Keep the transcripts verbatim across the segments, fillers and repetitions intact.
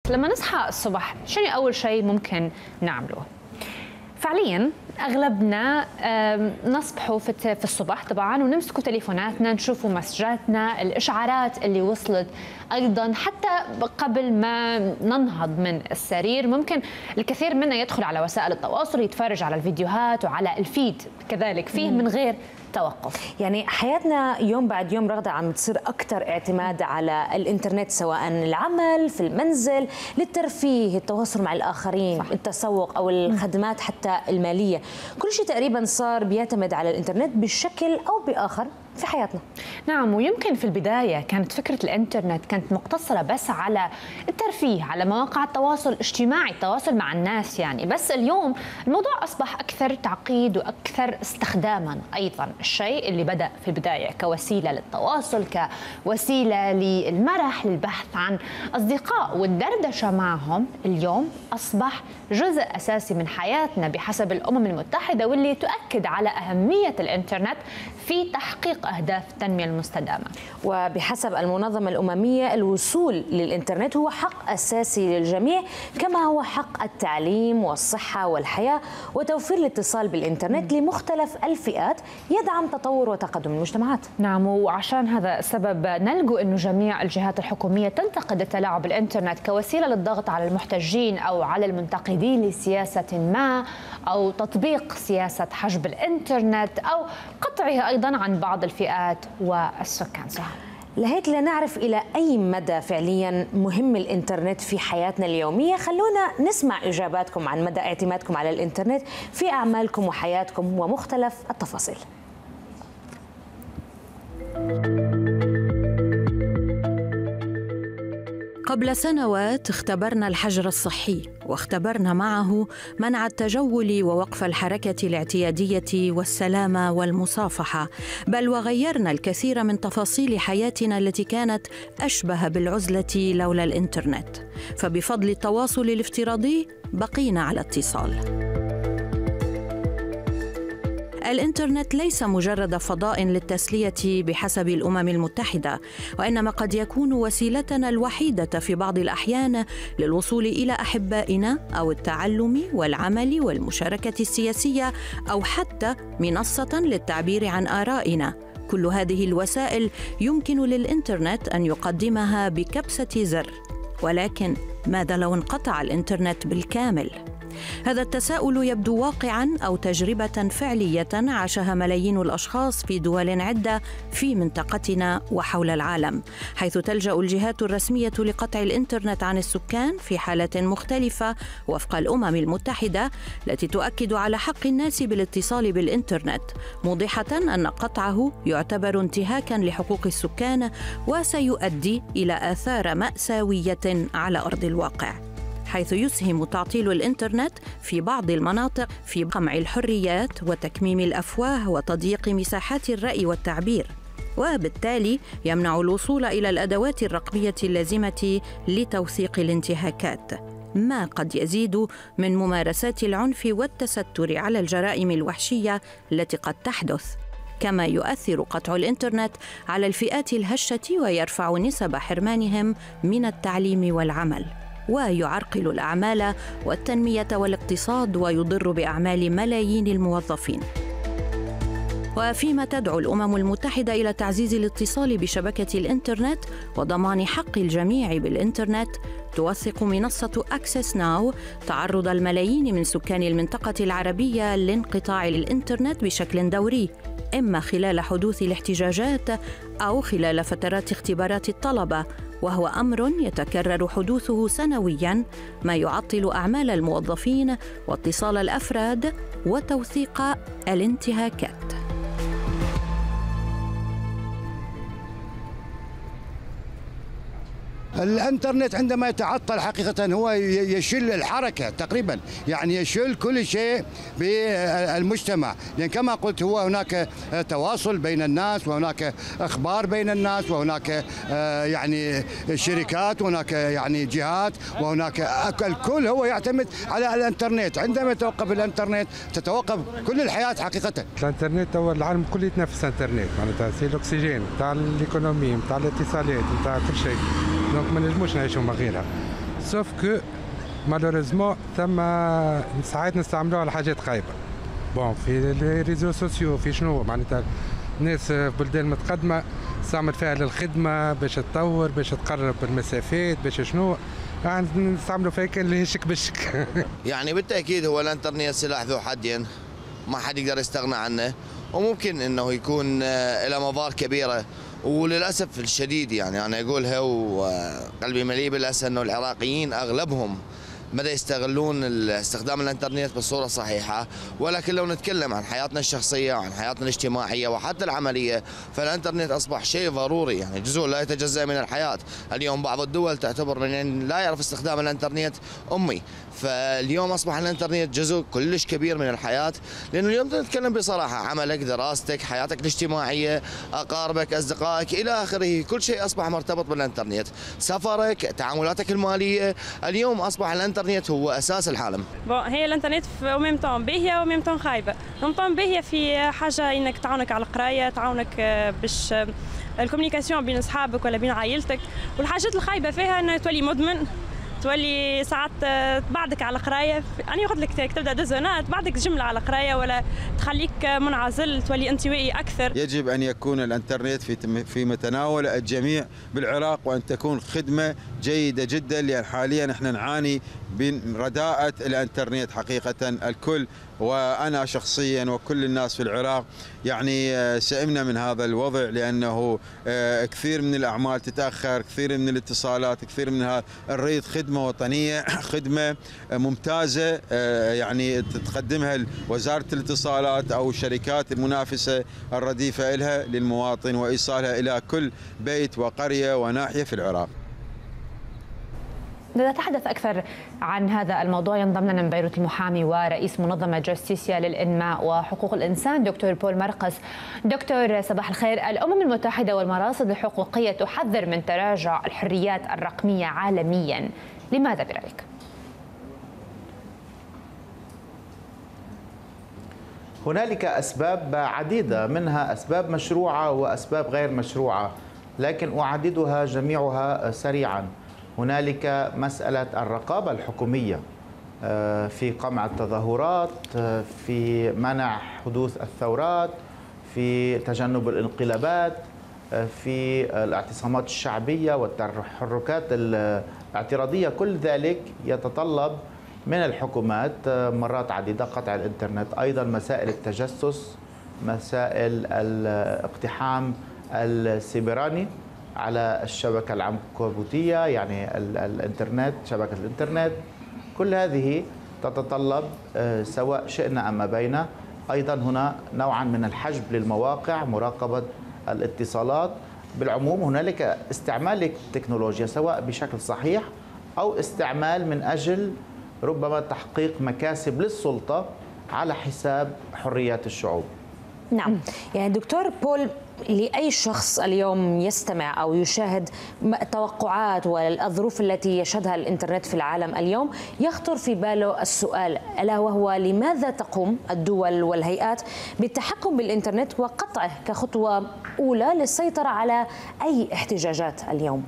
لما نصحى الصبح شنو أول شيء ممكن نعمله؟ فعليا اغلبنا نصبحوا في الصبح طبعا ونمسكوا تليفوناتنا، نشوفوا مسجاتنا، الاشعارات اللي وصلت، ايضا حتى قبل ما ننهض من السرير ممكن الكثير منا يدخل على وسائل التواصل، يتفرج على الفيديوهات وعلى الفيد كذلك فيه من غير توقف. يعني حياتنا يوم بعد يوم رغدة عم تصير أكثر اعتماد على الإنترنت، سواء العمل، في المنزل، للترفيه، التواصل مع الآخرين، صح. التسوق أو الخدمات حتى المالية، كل شيء تقريبا صار بيعتمد على الإنترنت بشكل أو بآخر في حياتنا. نعم، ويمكن في البداية كانت فكرة الإنترنت كانت مقتصرة بس على الترفيه، على مواقع التواصل الاجتماعي، التواصل مع الناس يعني، بس اليوم الموضوع أصبح أكثر تعقيد وأكثر استخداما. أيضا الشيء اللي بدأ في البداية كوسيلة للتواصل، كوسيلة للمرح، للبحث عن أصدقاء والدردشة معهم، اليوم أصبح جزء أساسي من حياتنا بحسب الأمم المتحدة، واللي تؤكد على أهمية الإنترنت في تحقيق أهداف التنمية المستدامة. وبحسب المنظمة الأممية الوصول للإنترنت هو حق أساسي للجميع، كما هو حق التعليم والصحة والحياة، وتوفير الاتصال بالإنترنت لمختلف الفئات يدعم تطور وتقدم المجتمعات. نعم، وعشان هذا السبب نلقو أنه جميع الجهات الحكومية تنتقد التلاعب بالإنترنت كوسيلة للضغط على المحتجين أو على المنتقدين لسياسة ما، أو تطبيق سياسة حجب الإنترنت، أو قطعه أيضا عن بعض الفئات والسكان. صح. لهيك لنعرف إلى أي مدى فعليا مهم الإنترنت في حياتنا اليومية، خلونا نسمع إجاباتكم عن مدى اعتمادكم على الإنترنت في أعمالكم وحياتكم ومختلف التفاصيل. قبل سنوات اختبرنا الحجر الصحي، واختبرنا معه منع التجول ووقف الحركة الاعتيادية والسلامة والمصافحة، بل وغيرنا الكثير من تفاصيل حياتنا التي كانت أشبه بالعزلة لولا الإنترنت. فبفضل التواصل الافتراضي بقينا على اتصال. الإنترنت ليس مجرد فضاء للتسلية بحسب الأمم المتحدة، وإنما قد يكون وسيلتنا الوحيدة في بعض الأحيان للوصول إلى أحبائنا، أو التعلم والعمل والمشاركة السياسية، أو حتى منصة للتعبير عن آرائنا. كل هذه الوسائل يمكن للإنترنت أن يقدمها بكبسة زر. ولكن ماذا لو انقطع الإنترنت بالكامل؟ هذا التساؤل يبدو واقعاً أو تجربة فعلية عاشها ملايين الأشخاص في دول عدة في منطقتنا وحول العالم، حيث تلجأ الجهات الرسمية لقطع الإنترنت عن السكان في حالة مختلفة وفق الأمم المتحدة، التي تؤكد على حق الناس بالاتصال بالإنترنت، موضحة أن قطعه يعتبر انتهاكاً لحقوق السكان وسيؤدي إلى آثار مأساوية على أرض الواقع، حيث يسهم تعطيل الإنترنت في بعض المناطق في قمع الحريات وتكميم الأفواه وتضييق مساحات الرأي والتعبير، وبالتالي يمنع الوصول إلى الأدوات الرقمية اللازمة لتوثيق الانتهاكات، ما قد يزيد من ممارسات العنف والتستر على الجرائم الوحشية التي قد تحدث. كما يؤثر قطع الإنترنت على الفئات الهشة ويرفع نسب حرمانهم من التعليم والعمل، ويعرقل الأعمال والتنمية والاقتصاد، ويضر بأعمال ملايين الموظفين. وفيما تدعو الأمم المتحدة إلى تعزيز الاتصال بشبكة الإنترنت وضمان حق الجميع بالإنترنت، توثق منصة أكسس ناو تعرض الملايين من سكان المنطقة العربية لانقطاع الإنترنت بشكل دوري، إما خلال حدوث الاحتجاجات أو خلال فترات اختبارات الطلبة، وهو أمر يتكرر حدوثه سنوياً، ما يعطل أعمال الموظفين واتصال الأفراد وتوثيق الانتهاكات. الانترنت عندما يتعطل حقيقة هو يشل الحركة تقريبا، يعني يشل كل شيء بالمجتمع، لأن كما قلت هو هناك تواصل بين الناس، وهناك أخبار بين الناس، وهناك يعني شركات، وهناك يعني جهات، وهناك الكل هو يعتمد على الانترنت. عندما يتوقف الانترنت تتوقف كل الحياة حقيقة. الانترنت هو العالم كله يتنافس الانترنت، معناتها سي الاكسجين نتاع الايكونومي نتاع الاتصالات نتاع كل شيء، دونك ما نجموش نعيشوا من غيرها. سوف كو مالوريزمون ثم ساعات نستعملوها على حاجات خايبه. بون في لي ريزو سوسيو في شنو معناتها الناس في بلدان متقدمه تستعمل فيها للخدمه باش تطور باش تقرب المسافات باش شنو يعني نستعملوا فيها كان اللي هشك بشك. يعني بالتاكيد هو الانترنت سلاح ذو حدين ما حد يقدر يستغنى عنه، وممكن انه يكون له مضار كبيره، وللاسف الشديد يعني انا اقولها وقلبي مليء بالاسى انه العراقيين اغلبهم بدأ يستغلون استخدام الانترنت بالصورة الصحيحة، ولكن لو نتكلم عن حياتنا الشخصية وعن حياتنا الاجتماعية وحتى العملية فالانترنت أصبح شيء ضروري، يعني جزء لا يتجزأ من الحياة. اليوم بعض الدول تعتبر من لا يعرف استخدام الانترنت أمي، فاليوم أصبح الانترنت جزء كلش كبير من الحياة، لأنه اليوم نتكلم بصراحة عملك، دراستك، حياتك الاجتماعية، أقاربك، أصدقائك إلى آخره، كل شيء أصبح مرتبط بالانترنت، سفرك، تعاملاتك المالية، اليوم أصبح الانترنت الانترنت هو اساس العالم. هي الانترنت في ميم طون باهيه وميم طون خايبه. ميم طون باهيه في حاجه انك تعاونك على القرايه، تعاونك باش الكوميونيكاسيون بين اصحابك ولا بين عائلتك، والحاجات الخايبه فيها انه تولي مدمن، تولي ساعات تبعدك على القرايه. انا قلت لك تبدا دزونات تبعدك جمله على القرايه ولا تخليك منعزل، تولي انطوائي اكثر. يجب ان يكون الانترنت في في متناول الجميع بالعراق، وان تكون خدمه جيده جدا، لان حاليا احنا نعاني من رداءة الانترنت حقيقه الكل، وانا شخصيا وكل الناس في العراق يعني سئمنا من هذا الوضع، لانه كثير من الاعمال تتاخر، كثير من الاتصالات، كثير من هذا نريد خدمه وطنيه، خدمه ممتازه يعني تقدمها وزاره الاتصالات او الشركات المنافسه الرديفه لها للمواطن، وايصالها الى كل بيت وقريه وناحيه في العراق. لنتحدث أكثر عن هذا الموضوع ينضم لنا من بيروت المحامي ورئيس منظمة جاستيسيا للإنماء وحقوق الإنسان دكتور بول مرقس. دكتور صباح الخير. الأمم المتحدة والمراصد الحقوقية تحذر من تراجع الحريات الرقمية عالميا، لماذا برأيك؟ هنالك أسباب عديدة، منها أسباب مشروعة وأسباب غير مشروعة، لكن أعددها جميعها سريعا. هنالك مسألة الرقابة الحكومية في قمع التظاهرات، في منع حدوث الثورات، في تجنب الانقلابات، في الاعتصامات الشعبية والتحركات الاعتراضية. كل ذلك يتطلب من الحكومات مرات عديدة قطع الإنترنت. أيضا مسائل التجسس، مسائل الاقتحام السيبراني على الشبكة العنكبوتية، يعني الإنترنت، شبكة الإنترنت، كل هذه تتطلب سواء شئنا أم أبينا. أيضا هنا نوعا من الحجب للمواقع، مراقبة الاتصالات. بالعموم هنالك استعمال للتكنولوجيا سواء بشكل صحيح أو استعمال من أجل ربما تحقيق مكاسب للسلطة على حساب حريات الشعوب. نعم، يعني دكتور بول، لأي شخص اليوم يستمع أو يشاهد التوقعات والظروف التي يشهدها الإنترنت في العالم اليوم يخطر في باله السؤال، ألا وهو لماذا تقوم الدول والهيئات بالتحكم بالإنترنت وقطعه كخطوة أولى للسيطرة على أي احتجاجات اليوم؟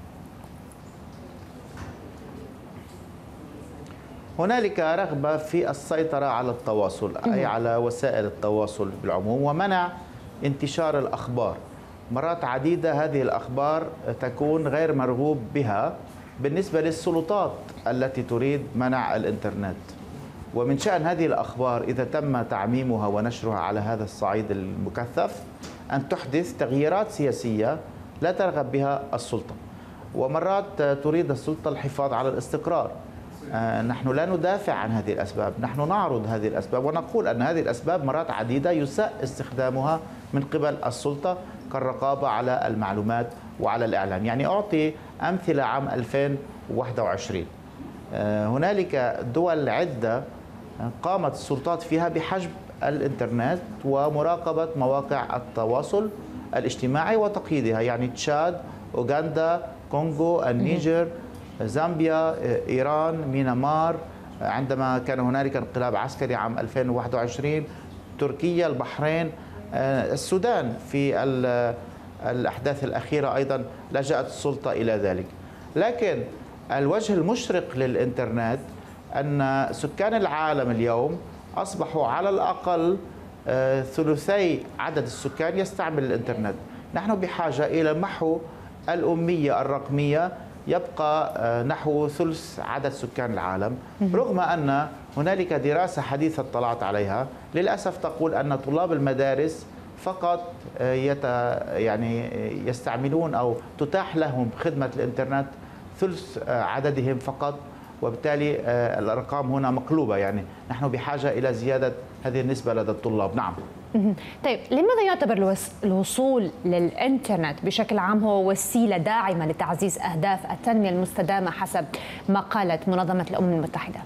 هنالك رغبة في السيطرة على التواصل، أي على وسائل التواصل بالعموم، ومنع انتشار الأخبار. مرات عديدة هذه الأخبار تكون غير مرغوب بها بالنسبة للسلطات التي تريد منع الإنترنت، ومن شأن هذه الأخبار إذا تم تعميمها ونشرها على هذا الصعيد المكثف أن تحدث تغييرات سياسية لا ترغب بها السلطة، ومرات تريد السلطة الحفاظ على الاستقرار. نحن لا ندافع عن هذه الأسباب، نحن نعرض هذه الأسباب ونقول أن هذه الأسباب مرات عديدة يساء استخدامها من قبل السلطة كالرقابة على المعلومات وعلى الإعلام. يعني أعطي أمثلة عام ألفين وواحد وعشرين، هنالك دول عدة قامت السلطات فيها بحجب الإنترنت ومراقبة مواقع التواصل الاجتماعي وتقييدها، يعني تشاد، أوغندا، كونغو، النيجر، زامبيا، إيران، ميانمار عندما كان هنالك انقلاب عسكري عام ألفين وواحد وعشرين، تركيا، البحرين، السودان في الأحداث الأخيرة أيضا لجأت السلطة إلى ذلك. لكن الوجه المشرق للإنترنت أن سكان العالم اليوم أصبحوا على الأقل ثلثي عدد السكان يستعمل الإنترنت. نحن بحاجة إلى محو الأمية الرقمية، يبقى نحو ثلث عدد سكان العالم، رغم أن هنالك دراسة حديثة اطلعت عليها للأسف تقول أن طلاب المدارس فقط يت يعني يستعملون أو تتاح لهم خدمة الإنترنت ثلث عددهم فقط، وبالتالي الأرقام هنا مقلوبة. يعني نحن بحاجة إلى زيادة هذه النسبة لدى الطلاب. نعم. طيب لماذا يعتبر الوصول للإنترنت بشكل عام هو وسيلة داعمة لتعزيز أهداف التنمية المستدامة حسب ما قالت منظمة الأمم المتحدة؟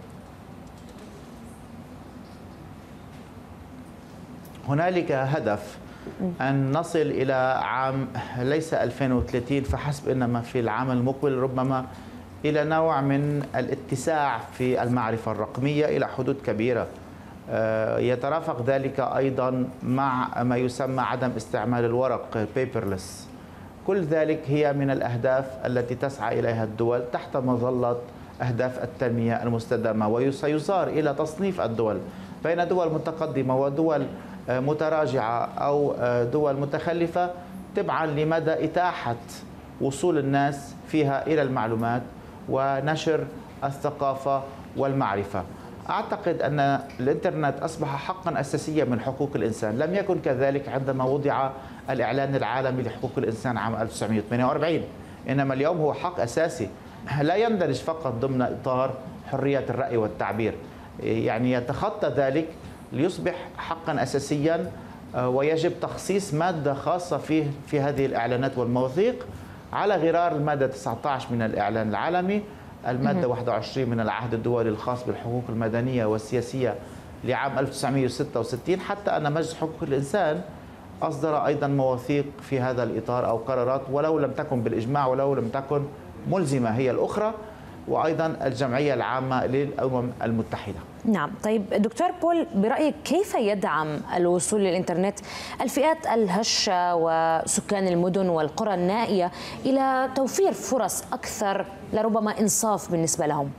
هنالك هدف أن نصل إلى عام ليس ألفين وثلاثين فحسب، إنما في العام المقبل ربما إلى نوع من الاتساع في المعرفة الرقمية إلى حدود كبيرة. يترافق ذلك أيضا مع ما يسمى عدم استعمال الورق paperless. كل ذلك هي من الأهداف التي تسعى إليها الدول تحت مظلة أهداف التنمية المستدامة، وسيصار إلى تصنيف الدول بين دول متقدمة ودول متراجعة أو دول متخلفة تبعا لمدى إتاحة وصول الناس فيها إلى المعلومات ونشر الثقافة والمعرفة. أعتقد أن الإنترنت أصبح حقا أساسيا من حقوق الإنسان، لم يكن كذلك عندما وضع الإعلان العالمي لحقوق الإنسان عام ألف وتسعمئة وثمانية وأربعين، إنما اليوم هو حق أساسي لا يندرج فقط ضمن إطار حرية الرأي والتعبير، يعني يتخطى ذلك ليصبح حقا أساسيا، ويجب تخصيص مادة خاصة فيه في هذه الإعلانات والمواثيق على غرار المادة تسعة عشر من الإعلان العالمي، المادة واحد وعشرين من العهد الدولي الخاص بالحقوق المدنية والسياسية لعام ألف وتسعمئة وستة وستين، حتى أن مجلس حقوق الإنسان أصدر أيضا مواثيق في هذا الإطار أو قرارات، ولو لم تكن بالإجماع ولو لم تكن ملزمة هي الأخرى، وأيضا الجمعية العامة للأمم المتحدة. نعم. طيب دكتور بول، برأيك كيف يدعم الوصول للإنترنت الفئات الهشة وسكان المدن والقرى النائية إلى توفير فرص أكثر لربما إنصاف بالنسبة لهم؟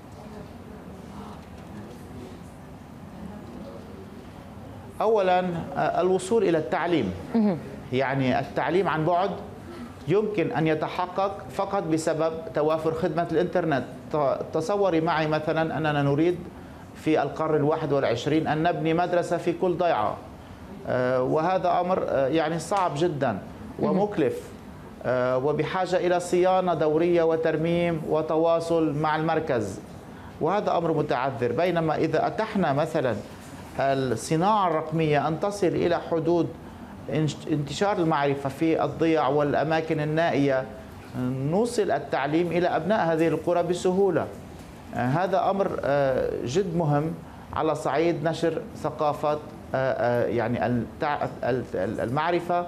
أولا الوصول إلى التعليم، يعني التعليم عن بعد يمكن أن يتحقق فقط بسبب توافر خدمة الإنترنت. تصوري معي مثلا أننا نريد في القرن الواحد والعشرين أن نبني مدرسة في كل ضيعة، وهذا أمر يعني صعب جدا ومكلف، وبحاجة إلى صيانة دورية وترميم وتواصل مع المركز، وهذا أمر متعذر. بينما إذا أتحنا مثلا الصناعة الرقمية أن تصل إلى حدود انتشار المعرفة في الضيع والأماكن النائية، نوصل التعليم إلى أبناء هذه القرى بسهولة. هذا أمر جد مهم على صعيد نشر ثقافة يعني المعرفة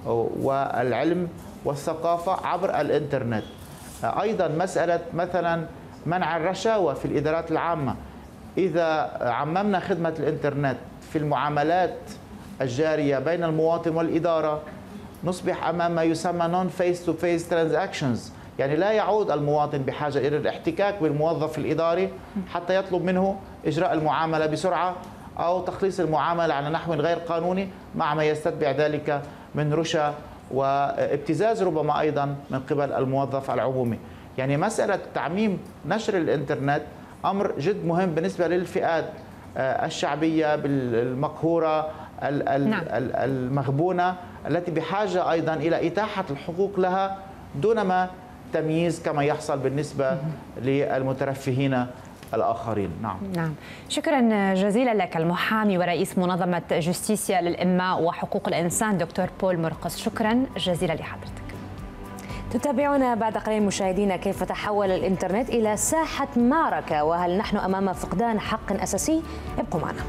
والعلم والثقافة عبر الإنترنت. أيضا مسألة مثلا منع الرشاوى في الإدارات العامة، إذا عممنا خدمة الإنترنت في المعاملات الجارية بين المواطن والإدارة نصبح أمام ما يسمى نون فيس تو فيس ترانزاكشنز، يعني لا يعود المواطن بحاجة إلى الاحتكاك بالموظف الإداري حتى يطلب منه إجراء المعاملة بسرعة أو تخليص المعاملة على نحو غير قانوني، مع ما يستتبع ذلك من رشا وابتزاز ربما أيضا من قبل الموظف العمومي. يعني مسألة تعميم نشر الإنترنت أمر جد مهم بالنسبة للفئات الشعبية المقهورة المغبونة التي بحاجة أيضا إلى إتاحة الحقوق لها دون ما تمييز كما يحصل بالنسبة للمترفهين الآخرين. نعم. نعم. شكرا جزيلا لك المحامي ورئيس منظمة جستيسيا للإنماء وحقوق الإنسان دكتور بول مرقص، شكرا جزيلا لحضرتك. تتابعونا بعد قليل مشاهدينا كيف تحول الإنترنت إلى ساحة معركة، وهل نحن أمام فقدان حق أساسي؟ ابقوا معنا.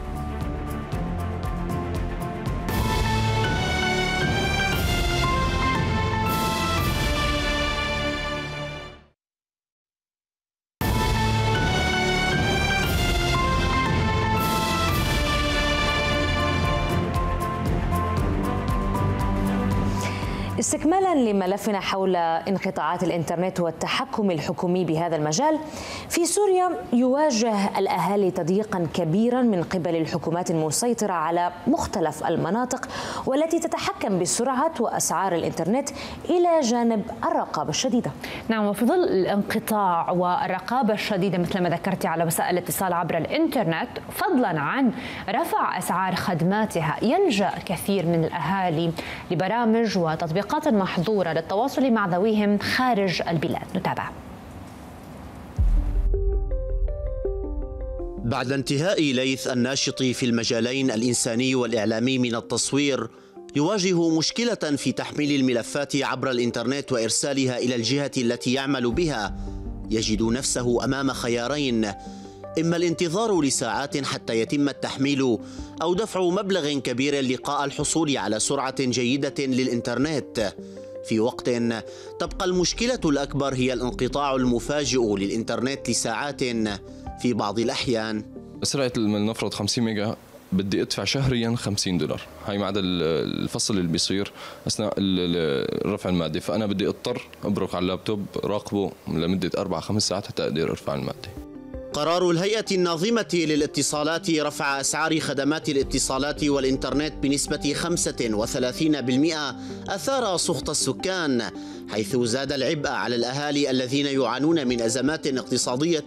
استكمالا لملفنا حول انقطاعات الإنترنت والتحكم الحكومي بهذا المجال، في سوريا يواجه الأهالي تضييقا كبيرا من قبل الحكومات المسيطرة على مختلف المناطق والتي تتحكم بسرعة وأسعار الإنترنت إلى جانب الرقابة الشديدة. نعم، وفي ظل الانقطاع والرقابة الشديدة مثل ما ذكرتي على وسائل الاتصال عبر الإنترنت، فضلا عن رفع أسعار خدماتها، يلجأ كثير من الأهالي لبرامج وتطبيقات محظورة للتواصل مع ذويهم خارج البلاد. نتابع. بعد انتهاء ليث الناشط في المجالين الإنساني والإعلامي من التصوير، يواجه مشكلة في تحميل الملفات عبر الإنترنت وإرسالها إلى الجهة التي يعمل بها. يجد نفسه أمام خيارين: إما الانتظار لساعات حتى يتم التحميل، أو دفع مبلغ كبير لقاء الحصول على سرعة جيدة للإنترنت، في وقت تبقى المشكلة الأكبر هي الانقطاع المفاجئ للإنترنت لساعات في بعض الأحيان. سرعة لنفرض خمسين ميجا بدي ادفع شهريا خمسين دولار، هاي ما عدا الفصل اللي بيصير اثناء رفع الماده، فانا بدي اضطر ابرك على اللابتوب راقبه لمده اربع خمس ساعات حتى اقدر ارفع الماده. قرار الهيئة الناظمة للاتصالات رفع أسعار خدمات الاتصالات والإنترنت بنسبة خمسة وثلاثين بالمئة أثار سخط السكان، حيث زاد العبء على الأهالي الذين يعانون من أزمات اقتصادية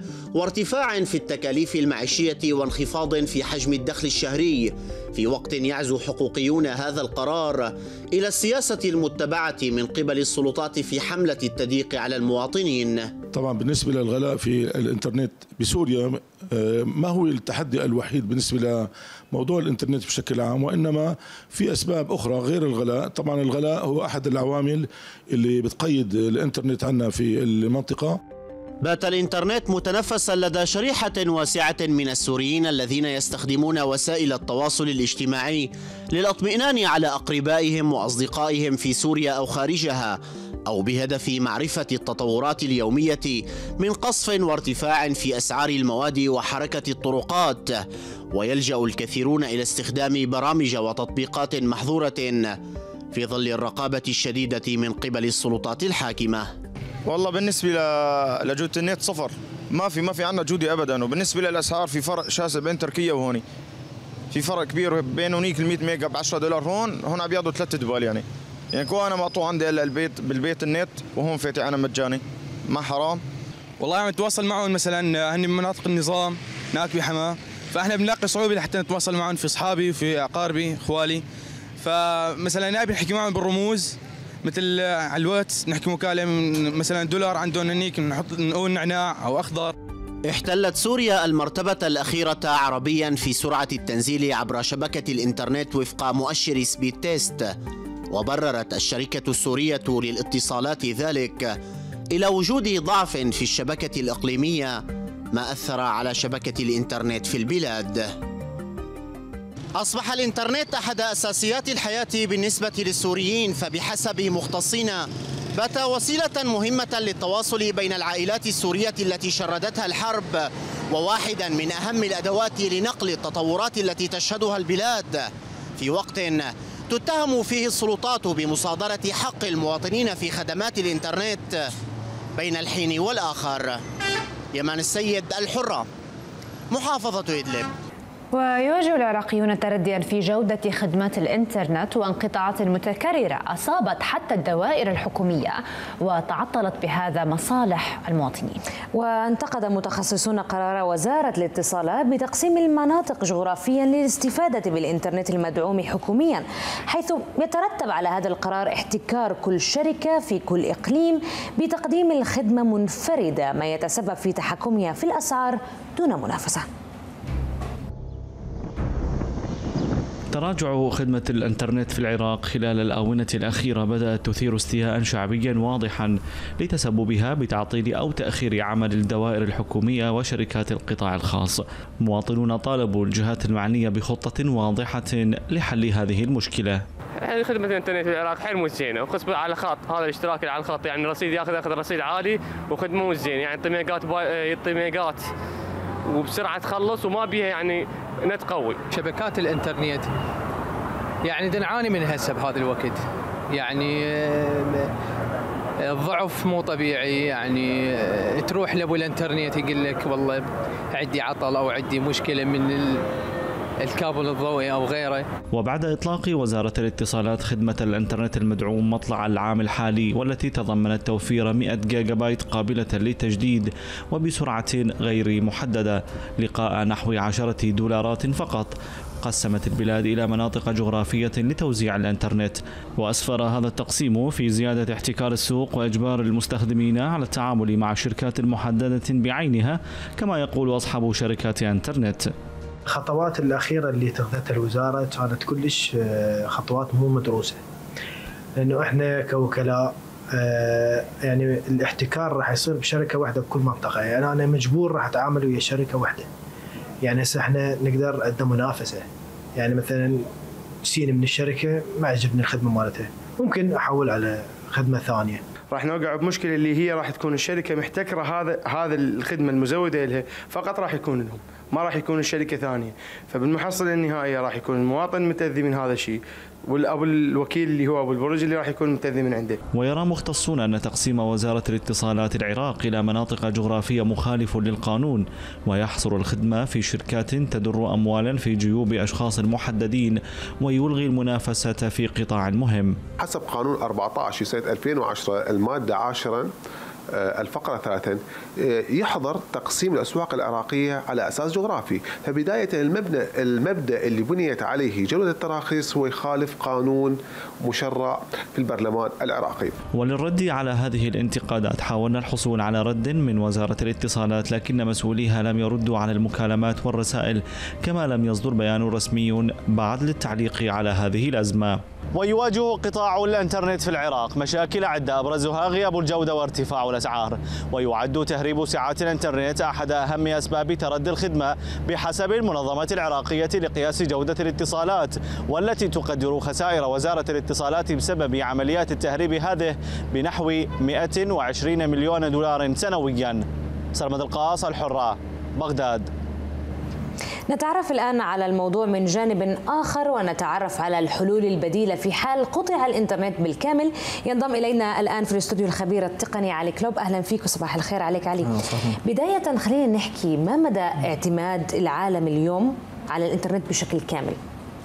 وارتفاع في التكاليف المعيشية وانخفاض في حجم الدخل الشهري، في وقت يعزو حقوقيون هذا القرار إلى السياسة المتبعة من قبل السلطات في حملة التضييق على المواطنين. طبعا بالنسبة للغلاء في الإنترنت بسوريا ما هو التحدي الوحيد بالنسبة لموضوع الإنترنت بشكل عام، وإنما في أسباب أخرى غير الغلاء. طبعا الغلاء هو أحد العوامل اللي بتقيد الإنترنت عنا في المنطقة. بات الإنترنت متنفسا لدى شريحة واسعة من السوريين الذين يستخدمون وسائل التواصل الاجتماعي للاطمئنان على أقربائهم وأصدقائهم في سوريا أو خارجها، أو بهدف معرفة التطورات اليومية من قصف وارتفاع في أسعار المواد وحركة الطرقات. ويلجأ الكثيرون إلى استخدام برامج وتطبيقات محظورة في ظل الرقابة الشديدة من قبل السلطات الحاكمة. والله بالنسبة لجودة النت صفر، ما في ما في عندنا جودة أبدا. وبالنسبة للأسعار في فرق شاسع بين تركيا وهوني، في فرق كبير بين هونيك ال مئة ميجا ب عشرة دولار، هون هون عم بياخذوا ثلاث دبال يعني. يعني كو أنا مقطوع عندي إلا البيت بالبيت النت، وهون فاتح أنا مجاني، ما حرام؟ والله عم نتواصل معهم مثلا هن من مناطق النظام هناك بحماه، فاحنا بنلاقي صعوبة لحتى نتواصل معهم في أصحابي وفي أقاربي إخوالي. فمثلا نبي نحكي معهم بالرموز مثل على الواتس، نحكي مكالمة مثلا دولار عندهم هنيك نحط نقول نعناع أو أخضر. احتلت سوريا المرتبة الأخيرة عربيا في سرعة التنزيل عبر شبكة الإنترنت وفق مؤشر سبيد تيست، وبررت الشركة السورية للاتصالات ذلك إلى وجود ضعف في الشبكة الإقليمية، ما أثر على شبكة الإنترنت في البلاد. أصبح الإنترنت أحد أساسيات الحياة بالنسبة للسوريين، فبحسب مختصين بات وسيلة مهمة للتواصل بين العائلات السورية التي شردتها الحرب، وواحدا من أهم الأدوات لنقل التطورات التي تشهدها البلاد، في وقت تتهم فيه السلطات بمصادرة حق المواطنين في خدمات الإنترنت بين الحين والآخر. يمان السيد، الحرة، محافظة إدلب. ويواجه العراقيون ترديا في جودة خدمات الإنترنت وانقطاعات متكررة أصابت حتى الدوائر الحكومية وتعطلت بهذا مصالح المواطنين. وانتقد متخصصون قرار وزارة الاتصالات بتقسيم المناطق جغرافيا للاستفادة بالإنترنت المدعوم حكوميا، حيث يترتب على هذا القرار احتكار كل شركة في كل إقليم بتقديم الخدمة منفردة، ما يتسبب في تحكمها في الأسعار دون منافسة. تراجع خدمة الإنترنت في العراق خلال الآونة الأخيرة بدأت تثير استياء شعبيا واضحا لتسببها بتعطيل أو تأخير عمل الدوائر الحكومية وشركات القطاع الخاص. مواطنون طالبوا الجهات المعنية بخطة واضحة لحل هذه المشكلة. خدمة الإنترنت في العراق حيل مو زينة، وخصوصا على الخط، هذا الاشتراك اللي على الخط يعني رصيد ياخذ ياخذ رصيد عالي وخدمة مو زين، يعني يعطي ميجات يعطي ميجات وبسرعة تخلص وما بيها يعني نت قوي. شبكات الانترنت يعني نعاني من هسه بهذا الوقت، يعني الضعف مو طبيعي، يعني تروح لابو الانترنت يقول لك والله عندي عطل او عندي مشكله من الكابل الضوئي او غيره. وبعد اطلاق وزاره الاتصالات خدمه الانترنت المدعوم مطلع العام الحالي والتي تضمنت توفير مئة جيجا بايت قابله للتجديد وبسرعه غير محدده لقاء نحو عشرة دولارات فقط، قسمت البلاد إلى مناطق جغرافية لتوزيع الإنترنت، وأسفر هذا التقسيم في زيادة احتكار السوق وإجبار المستخدمين على التعامل مع شركات محددة بعينها، كما يقول أصحاب شركات إنترنت. الخطوات الأخيرة اللي اتخذتها الوزارة كانت كلش خطوات مو مدروسة، لأنه إحنا كوكلاء يعني الاحتكار راح يصير بشركة واحدة بكل منطقة، يعني أنا مجبور راح أتعامل ويا شركة واحدة. يعني هسه احنا نقدر عندنا منافسه، يعني مثلا سين من الشركه ما عجبني الخدمه مالتها ممكن احول على خدمه ثانيه. راح نوقع بمشكله اللي هي راح تكون الشركه محتكره هذا هذا الخدمه المزوده لها فقط، راح يكون لهم ما راح يكون الشركه ثانيه، فبالمحصله النهائيه راح يكون المواطن متاذي من هذا الشيء، والابو الوكيل اللي هو ابو البرج اللي راح يكون متاذي من عنده. ويرى مختصون ان تقسيم وزاره الاتصالات العراق الى مناطق جغرافيه مخالف للقانون، ويحصر الخدمه في شركات تدر اموالا في جيوب اشخاص محددين، ويلغي المنافسه في قطاع مهم. حسب قانون أربعة عشر سنه ألفين وعشرة الماده عاشرا الفقرة ثلاثة يحظر تقسيم الأسواق العراقية على أساس جغرافي، فبداية المبنى المبدأ اللي بنيت عليه جودة التراخيص هو يخالف قانون مشرع في البرلمان العراقي. وللرد على هذه الانتقادات حاولنا الحصول على رد من وزارة الاتصالات، لكن مسؤوليها لم يردوا على المكالمات والرسائل، كما لم يصدر بيان رسمي بعد للتعليق على هذه الأزمة. ويواجه قطاع الانترنت في العراق مشاكل عدة أبرزها غياب الجودة وارتفاع الأسعار، ويعد تهريب سعات الانترنت أحد أهم أسباب تردي الخدمة بحسب المنظمة العراقية لقياس جودة الاتصالات، والتي تقدر خسائر وزارة الاتصالات بسبب عمليات التهريب هذه بنحو مئة وعشرين مليون دولار سنويا. سرمد القاص، الحرة، بغداد. نتعرف الآن على الموضوع من جانب آخر، ونتعرف على الحلول البديلة في حال قطع الإنترنت بالكامل. ينضم إلينا الآن في الاستوديو الخبير التقني علي كلوب. أهلا فيك وصباح الخير عليك علي. بداية خلينا نحكي ما مدى اعتماد العالم اليوم على الإنترنت بشكل كامل؟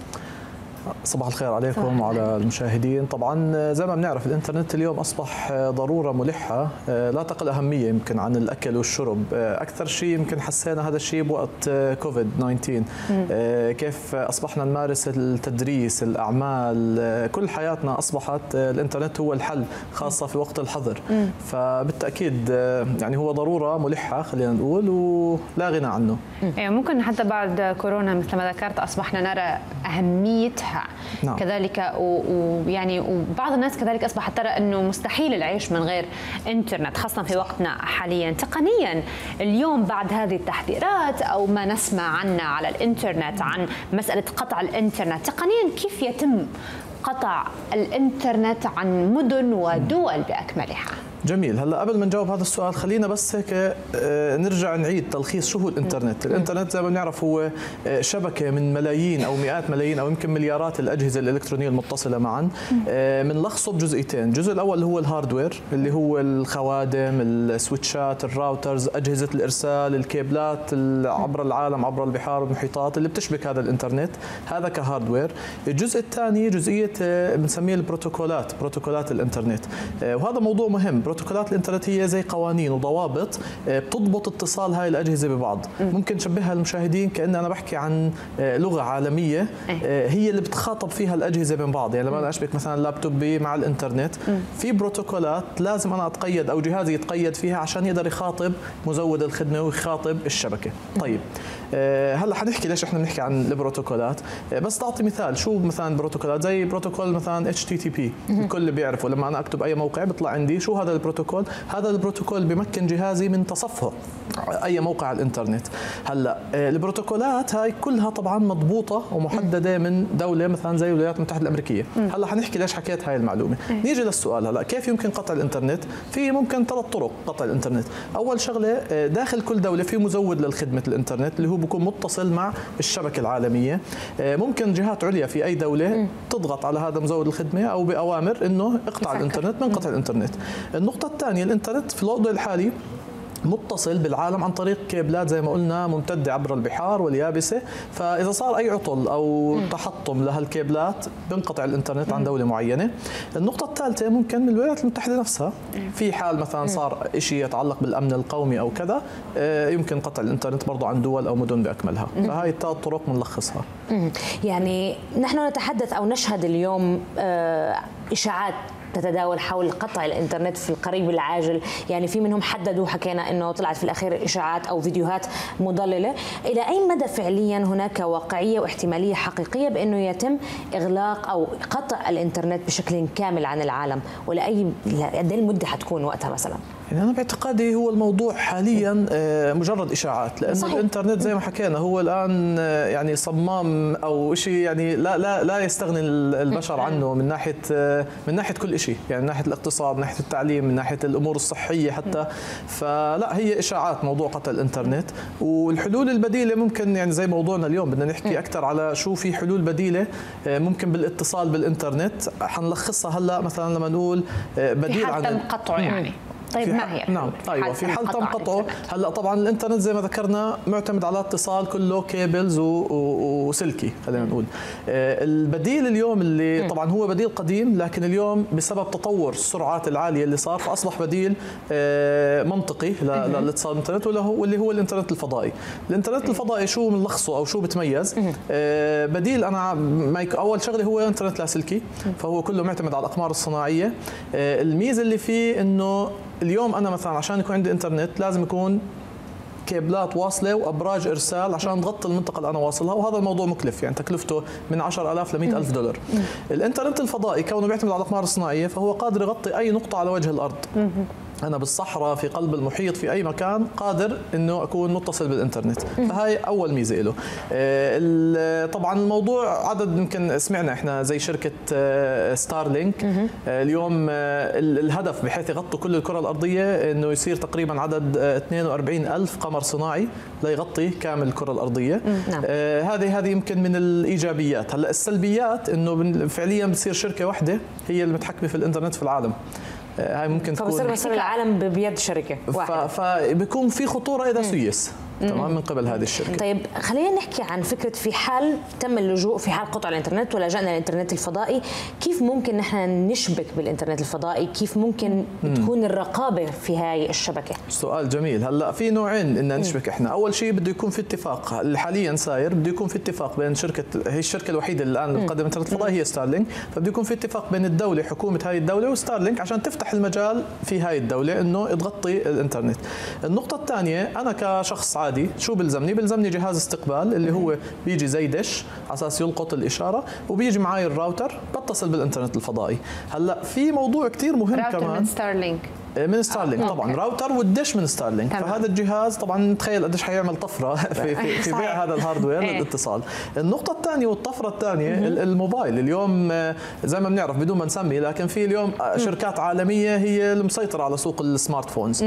صباح الخير عليكم وعلى المشاهدين. طبعا زي ما بنعرف الانترنت اليوم اصبح ضروره ملحه لا تقل اهميه يمكن عن الاكل والشرب. اكثر شيء يمكن حسينا هذا الشيء بوقت كوفيد تسعة عشر، كيف اصبحنا نمارس التدريس، الاعمال، كل حياتنا اصبحت الانترنت هو الحل، خاصه في وقت الحظر. فبالتاكيد يعني هو ضروره ملحه خلينا نقول ولا غنى عنه. يعني ممكن حتى بعد كورونا مثل ما ذكرت اصبحنا نرى اهميتها. نعم. كذلك ويعني وبعض الناس كذلك اصبحت ترى انه مستحيل العيش من غير انترنت، خاصه في وقتنا حاليا. تقنيا اليوم بعد هذه التحذيرات او ما نسمع عنه على الانترنت عن مساله قطع الانترنت، تقنيا كيف يتم قطع الانترنت عن مدن ودول باكملها؟ جميل. هلا قبل ما نجاوب هذا السؤال خلينا بس هيك نرجع نعيد تلخيص شو هو الانترنت. الانترنت زي ما بنعرف هو شبكه من ملايين او مئات ملايين او يمكن مليارات الاجهزه الالكترونيه المتصله معا. بنلخصه بجزئيتين، الجزء الاول اللي هو الهاردوير اللي هو الخوادم، السويتشات، الراوترز، اجهزه الارسال، الكيبلات عبر العالم، عبر البحار والمحيطات اللي بتشبك هذا الانترنت، هذا كهاردوير. الجزء الثاني جزئيه بنسميه البروتوكولات، بروتوكولات الانترنت، وهذا موضوع مهم. بروتوكولات الانترنت هي زي قوانين وضوابط بتضبط اتصال هاي الاجهزه ببعض. ممكن نشبهها للمشاهدين كأن انا بحكي عن لغه عالميه هي اللي بتخاطب فيها الاجهزه بين بعض. يعني لما انا اشبك مثلا لابتوبي مع الانترنت في بروتوكولات لازم انا اتقيد او جهازي يتقيد فيها عشان يقدر يخاطب مزود الخدمه ويخاطب الشبكه. طيب هلا حنحكي ليش احنا بنحكي عن البروتوكولات، بس تعطي مثال شو مثلا بروتوكولات زي بروتوكول مثلا اتش تي تي بي الكل بيعرفه. لما انا اكتب اي موقع بيطلع عندي شو هذا البروتوكول، هذا البروتوكول بيمكن جهازي من تصفح اي موقع على الانترنت. هلا البروتوكولات هاي كلها طبعا مضبوطه ومحدده من دوله مثلا زي الولايات المتحده الامريكيه. هلا حنحكي ليش حكيت هاي المعلومه. نيجي للسؤال هلا كيف يمكن قطع الانترنت؟ في ممكن ثلاث طرق قطع الانترنت. اول شغله داخل كل دوله في مزود للخدمه الانترنت اللي هو بيكون متصل مع الشبكه العالميه. ممكن جهات عليا في اي دوله تضغط على هذا مزود الخدمه او باوامر انه اقطع الانترنت من قطع الانترنت. النقطه الثانيه الانترنت في الوضع الحالي متصل بالعالم عن طريق كيبلات زي ما قلنا ممتدة عبر البحار واليابسة، فإذا صار أي عطل أو تحطم لهالكيبلات بنقطع الإنترنت عن دولة معينة. النقطة الثالثة ممكن من الولايات المتحدة نفسها في حال مثلا صار شيء يتعلق بالأمن القومي أو كذا يمكن قطع الإنترنت برضو عن دول أو مدن بأكملها. فهاي الثلاث طرق بنلخصها. يعني نحن نتحدث أو نشهد اليوم إشاعات تتداول حول قطع الانترنت في القريب العاجل، يعني في منهم حددوا حكينا انه طلعت في الاخير اشاعات او فيديوهات مضلله. الى اي مدى فعليا هناك واقعيه واحتماليه حقيقيه بانه يتم اغلاق او قطع الانترنت بشكل كامل عن العالم؟ ولاي قد ايه المده حتكون وقتها مثلا؟ يعني أنا باعتقادي هو الموضوع حاليا مجرد إشاعات، لأن صحيح. الإنترنت زي ما حكينا هو الآن يعني صمام أو شيء يعني لا لا لا يستغني البشر عنه من ناحية من ناحية كل شيء، يعني من ناحية الاقتصاد، من ناحية التعليم، من ناحية الأمور الصحية حتى. فلا هي إشاعات موضوع قطع الإنترنت، والحلول البديلة ممكن يعني زي موضوعنا اليوم بدنا نحكي أكثر على شو في حلول بديلة ممكن بالاتصال بالإنترنت. حنلخصها هلا مثلا لما نقول بديل عن تم قطعه يعني. طيب ما هي؟ نعم ايوه في حال تم قطعه. هلا طبعا الانترنت زي ما ذكرنا معتمد على اتصال كله كيبلز وسلكي خلينا نقول. البديل اليوم اللي طبعا هو بديل قديم، لكن اليوم بسبب تطور السرعات العاليه اللي صار فاصبح بديل منطقي للاتصال بالانترنت واللي هو الانترنت الفضائي. الانترنت الفضائي شو بنلخصه او شو بتميز؟ بديل انا اول شغله هو انترنت لاسلكي، فهو كله معتمد على الاقمار الصناعيه. الميزه اللي فيه انه اليوم انا مثلا عشان يكون عندي انترنت لازم يكون كيبلات واصله وابراج ارسال عشان تغطي المنطقه اللي انا واصلها، وهذا الموضوع مكلف، يعني تكلفته من عشرة آلاف ل مئة ألف دولار. الانترنت الفضائي كونه بيعتمد على الاقمار الصناعيه فهو قادر يغطي اي نقطه على وجه الارض. أنا بالصحراء في قلب المحيط في أي مكان قادر إنه أكون متصل بالإنترنت، فهاي أول ميزة له. طبعا الموضوع عدد يمكن سمعنا إحنا زي شركة ستارلينك اليوم الهدف بحيث يغطوا كل الكرة الأرضية إنه يصير تقريبا عدد اثنين وأربعين ألف قمر صناعي ليغطي كامل الكرة الأرضية. هذه هذه يمكن من الإيجابيات. هلا السلبيات إنه فعليا بتصير شركة واحدة هي المتحكمة في الإنترنت في العالم. هاي ممكن تكون فبصير مثلا العالم بيد شركه واحده، فبيكون في خطوره اذا سيس تمام من قبل هذه الشركه. طيب خلينا نحكي عن فكره في حال تم اللجوء في حال قطع الانترنت ولجأنا للانترنت الفضائي، كيف ممكن نحن نشبك بالانترنت الفضائي؟ كيف ممكن مم. تكون الرقابه في هاي الشبكه؟ سؤال جميل. هلا في نوعين ان نشبك احنا، اول شيء بده يكون في اتفاق، اللي حاليا صاير بده يكون في اتفاق بين شركه، هي الشركه الوحيده اللي الان بتقدم انترنت فضائي هي ستارلينك، فبده يكون في اتفاق بين الدوله حكومه هاي الدوله وستارلينك عشان تفتح المجال في هاي الدوله انه تغطي الانترنت. النقطه الثانيه انا كشخص عادي شو بلزمني؟ بلزمني جهاز استقبال اللي هو بيجي زي دش على اساس يلقط الاشاره، وبيجي معي الراوتر بتصل بالانترنت الفضائي. هلا في موضوع كثير مهم راوتر كمان من ستارلينك من ستارلينك آه. طبعا راوتر والدش من ستارلينك، فهذا الجهاز طبعا تخيل قديش حيعمل طفره في في, في بيع هذا الهاردوير للاتصال. النقطه الثانيه والطفره الثانيه الموبايل. اليوم زي ما بنعرف بدون ما نسمي، لكن في اليوم شركات عالميه هي المسيطره على سوق السمارت فونز.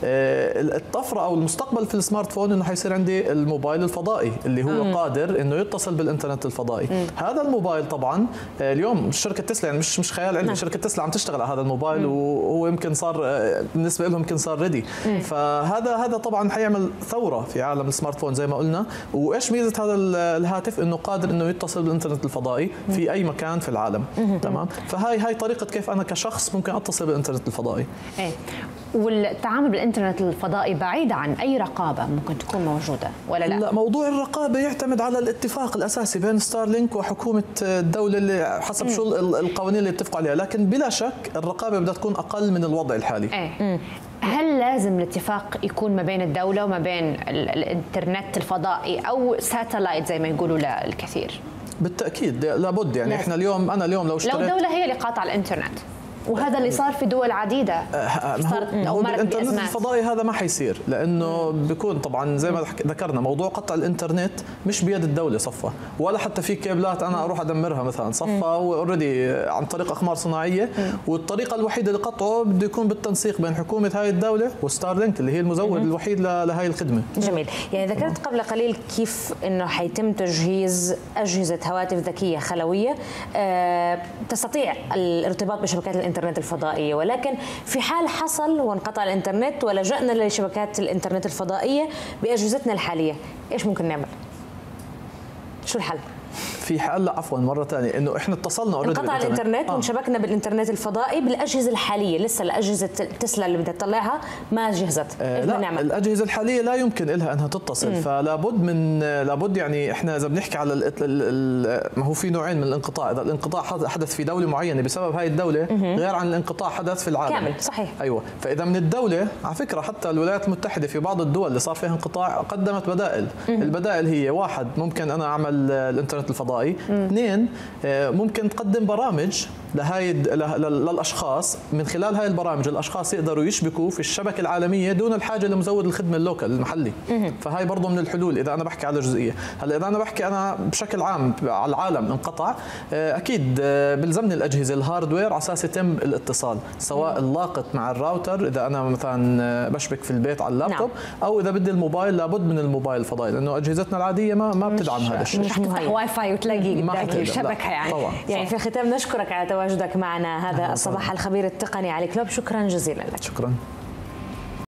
الطفره او المستقبل في السمارت فون انه حيصير عندي الموبايل الفضائي اللي هو مم. قادر انه يتصل بالانترنت الفضائي. مم. هذا الموبايل طبعا اليوم شركه تسلا يعني مش مش خيال علمي، شركه تسلا عم تشتغل على هذا الموبايل، وهو يمكن صار بالنسبه لهم يمكن صار ريدي. فهذا هذا طبعا حيعمل ثوره في عالم السمارت فون زي ما قلنا. وايش ميزه هذا الهاتف؟ انه قادر انه يتصل بالانترنت الفضائي في اي مكان في العالم. تمام. فهاي هاي طريقه كيف انا كشخص ممكن اتصل بالانترنت الفضائي. ايه والتعامل بالانترنت الفضائي بعيد عن اي رقابه ممكن تكون موجوده ولا لا؟ لا، موضوع الرقابه يعتمد على الاتفاق الاساسي بين ستارلينك وحكومه الدوله اللي حسب شو القوانين اللي اتفقوا عليها، لكن بلا شك الرقابه بدها تكون اقل من الوضع الحالي. ايه هل لازم الاتفاق يكون ما بين الدوله وما بين الانترنت الفضائي او ساتلايت زي ما يقولوا للكثير؟ بالتأكيد لابد. يعني لازم. احنا اليوم انا اليوم لو اشتريت لو الدولة هي اللي قاطعة الانترنت وهذا اللي صار في دول عديده صارت او مرت الانترنت الفضائي هذا ما حيصير، لانه بيكون طبعا زي ما ذكرنا موضوع قطع الانترنت مش بيد الدوله صفى، ولا حتى في كيبلات انا اروح ادمرها مثلا صفى اوريدي عن طريق اقمار صناعيه، والطريقه الوحيده لقطعه بده يكون بالتنسيق بين حكومه هاي الدوله وستار لينك اللي هي المزود الوحيد لهي الخدمه. جميل، يعني ذكرت قبل قليل كيف انه حيتم تجهيز اجهزه هواتف ذكيه خلويه أه تستطيع الارتباط بشبكات الانترنت الفضائيه، ولكن في حال حصل وانقطع الانترنت ولجأنا لشبكات الانترنت الفضائيه باجهزتنا الحاليه، ايش ممكن نعمل؟ شو الحل؟ في حال لا عفوا مره ثانيه انه احنا اتصلنا اوريدي انقطع الانترنت آه. وانشبكنا بالانترنت الفضائي بالاجهزه الحاليه، لسه الاجهزه تسلا اللي بدها تطلعها ما جهزت، آه لا نعمل؟ الاجهزه الحاليه لا يمكن لها انها تتصل، مم. فلا بد من لابد يعني احنا اذا بنحكي على ال ال ما هو في نوعين من الانقطاع، اذا الانقطاع حدث في دوله معينه بسبب هاي الدوله مم. غير عن الانقطاع حدث في العالم كامل. صحيح. ايوه، فاذا من الدوله على فكره حتى الولايات المتحده في بعض الدول اللي صار فيها انقطاع قدمت بدائل، مم. البدائل هي واحد ممكن انا اعمل الانترنت الفضائي، اثنين ممكن تقدم برامج لهاي للاشخاص، من خلال هاي البرامج الاشخاص يقدروا يشبكوا في الشبكه العالميه دون الحاجه لمزود الخدمه اللوكال المحلي. فهاي برضه من الحلول اذا انا بحكي على جزئيه. هلا اذا انا بحكي انا بشكل عام على العالم انقطع، اكيد بلزمني الاجهزه الهاردوير على اساس يتم الاتصال، سواء اللاقط مع الراوتر اذا انا مثلا بشبك في البيت على اللابتوب، نعم. او اذا بدي الموبايل لابد من الموبايل الفضائي، لانه اجهزتنا العاديه ما ما بتدعم هذا الشيء. مش تفتح واي فاي وتلاقي قدامك الشبكه يعني. طبعا. يعني في الختام نشكرك على تواجدك معنا هذا الصباح الخبير التقني علي كلوب، شكرا جزيلا لك. شكرا.